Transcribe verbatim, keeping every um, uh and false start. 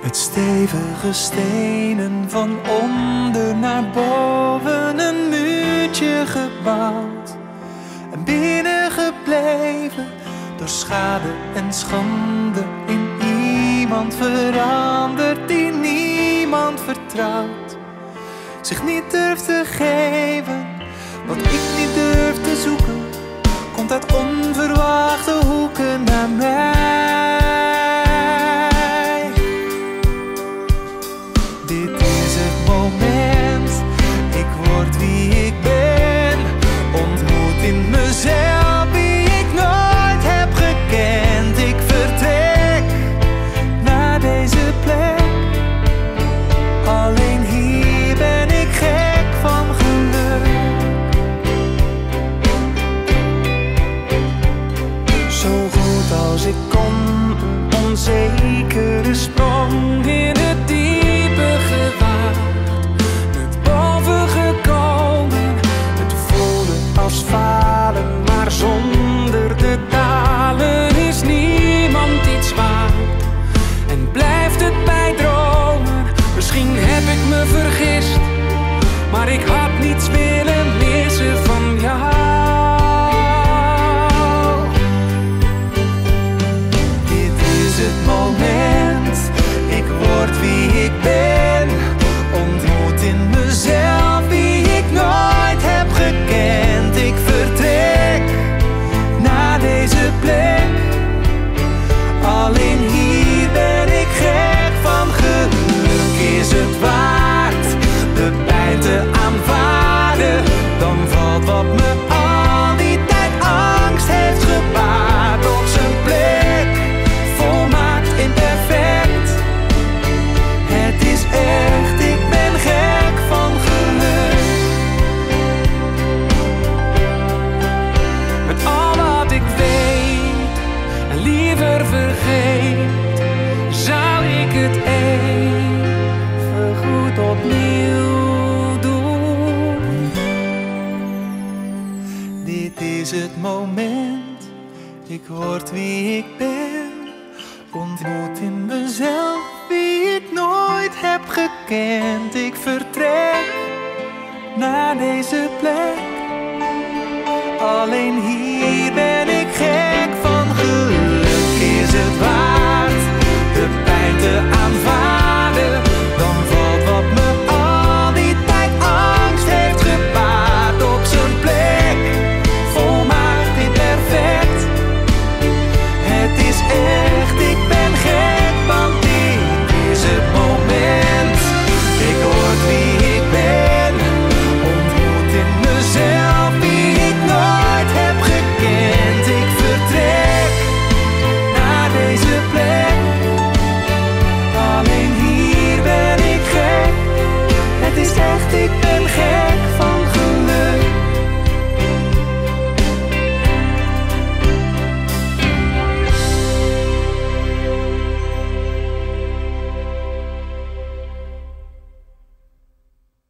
Met stevige stenen van onder naar boven een muurtje gebouwd. En binnengebleven door schade en schande, in iemand veranderd die niemand vertrouwt. Zich niet durft te geven, wat ik niet durf te zoeken, komt uit onverwachte hoeken naar mij. Dit is het moment, ik word wie ik ben, ontmoet in mezelf wie ik nooit heb gekend. Ik vertrek naar deze plek, alleen hier ben ik gek van geluk. Zo goed als ik kon, een onzekere sprong in het diepe gewaad. Met boven gekomen, het voelde als falen, maar zonder de dalen is niemand iets waard. En blijft het bij dromen, misschien heb ik me vergist, maar ik had niets willen missen van jou. Het moment, ik word wie ik ben, ontmoet in mezelf wie ik nooit heb gekend. Ik vertrek naar deze plek, alleen hier ben ik gek van geluk. Is het waard de pijn te aanvaarden, dan valt wat me al die tijd angst heeft gebaard op zijn plek. Imperfect, het is echt, ik ben gek van geluk. Met al wat ik weet en liever vergeet, zou ik het even goed opnieuw doen. Dit is het moment, ik word wie ik ben, ontmoet in mezelf wie ik nooit heb gekend. Ik vertrek naar deze plek, alleen hier ben ik gek van geluk. Is het waard de pijn te